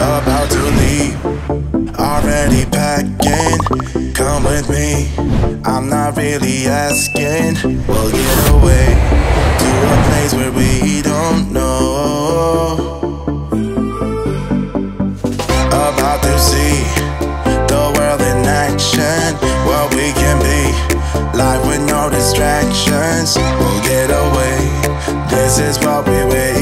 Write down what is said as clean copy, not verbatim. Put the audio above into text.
about to leave, already packing. Come with me, I'm not really asking. We'll get away to a place where we don't know. About to see the world in action, what we can be, life with no distractions. We'll get away, this is what we wait.